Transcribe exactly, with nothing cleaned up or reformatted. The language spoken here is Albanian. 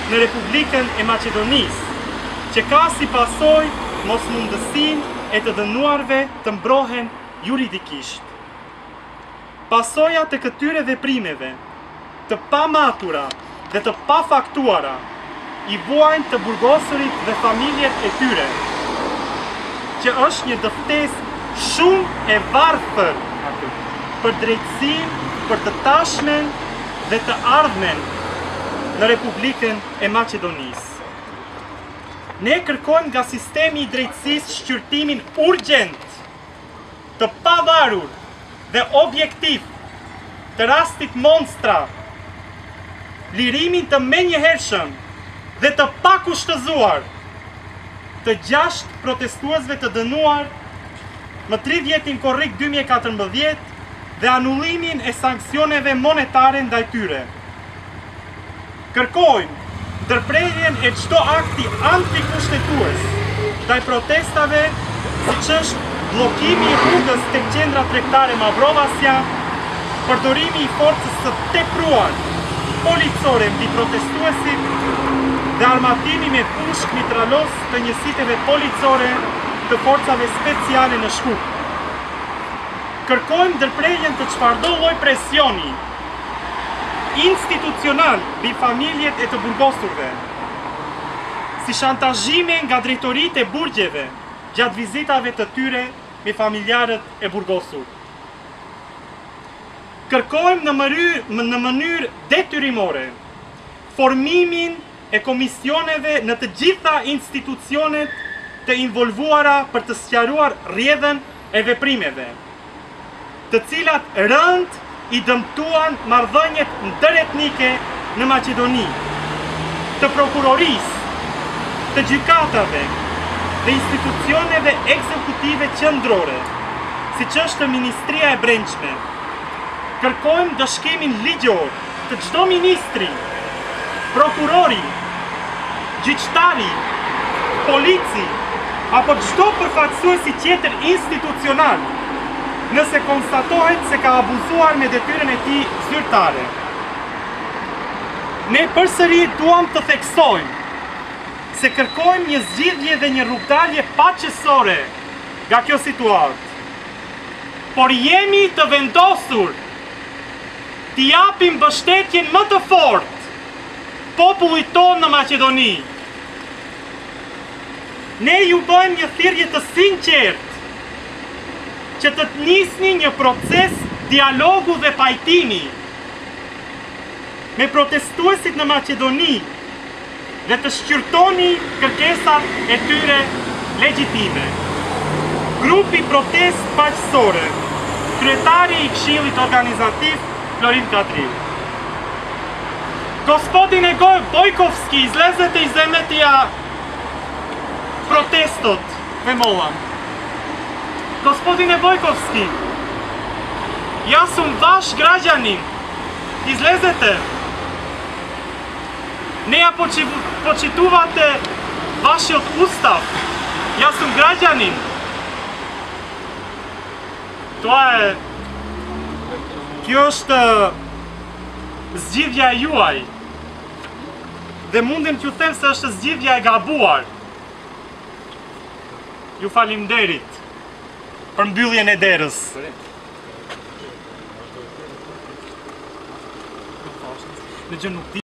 në Republikën e Maqedonisë, që ka si pasoj mos mundësinë e të dënuarve të mbrohen juridikisht. Pasoja të këtyre veprimeve, të pamatura dhe të pafaktuara, i vuajnë të burgosurit dhe familjet e tyre, që është një dëftesë shumë e varfër për drejtësinë, për të tashmen dhe të ardhmen në Republikën e Maqedonisë. Ne kërkojmë nga sistemi i drejtësisë shqyrtimin urgjent, të pavarur dhe objektiv të rastit Monstra, lirimin të menjëhershëm dhe të pakushtëzuar të gjashtë protestuesve të dënuar më tridhjetin korrik dy mijë e katërmbëdhjetë dhe anullimin e sanksioneve monetare ndaj tyre. Kërkojmë ndërprerjen e çdo akti antikushtetues ndaj protestave, siç është bllokimi i rrugës tek qendra tregtare Mavrovasja, përdorimi i forcës së tepruar policore mbi protestuesit dhe armatimi me pushk mitralos të njësiteve policore të forcave speciale në Shkup. Kërkojmë ndërprerjen të çfarëdo lloj presioni institucional mbi familjet e të burgosurve, si shantazhime nga drejtoritë e burgjeve gjatë vizitave të tyre me familjarët e burgosur. Kërkojmë në mënyrë, në mënyrë detyrimore formimin e komisioneve në të gjitha institucionet të involvuara për të sqaruar rrjedhën e veprimeve, të cilat rënd i dëmtuan marrëdhëniet ndëretnike në Maqedoni, të prokurorisë, të gjykatave dhe institucioneve ekzekutive qendrore, siç është Ministria e Brendshme. Kërkojmë dëshkimin ligjor të çdo ministri, prokurori, gjyqtari, polici apo çdo përfaqësuesi tjetër institucional, nëse konstatohet se ka abuzuar me detyrën e tij zyrtare. Ne përsëri duam të theksojmë se kërkojmë një zgjidhje dhe një rrugdalje paqësore nga kjo situatë. Por jemi të vendosur t'i japim mbështetjen më të fortë popullit tonë në Maqedoni. Ne ju bëjmë një thirrje të sinqertë që të të nisni një proces dialogu dhe pajtimi me protestuesit në Maqedoni dhe të shqyrtoni kërkesat e tyre legjitime. Grupi Protest Paqësore, kryetari i Këshillit Organizativ Florin Katriu. Gospodine Bojkovski, izlezete iz emetija protestot ve molam. Gospodine Bojkovski, ja sam vaš građanin, izlezete. Ne ja počituvate vašot ustav, ja sam građanin. To je, kjo është zgjidhja juaj, dhe mundem t'ju them se është zgjidhja e gabuar. Ju falimnderit për mbylljen e derës. Në gjë nuk